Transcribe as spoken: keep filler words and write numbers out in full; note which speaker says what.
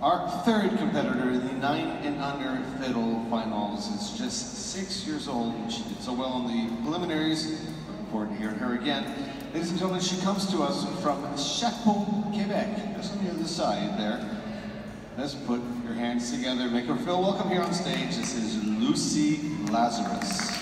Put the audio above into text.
Speaker 1: Our third competitor in the nine and under fiddle finals is just six years old. She did so well in the preliminaries. Looking forward to hearing her again. Ladies and gentlemen, she comes to us from Chapeau, Quebec. Just on the other side there. Let's put your hands together, make her feel welcome here on stage. This is Lucie Lazarus.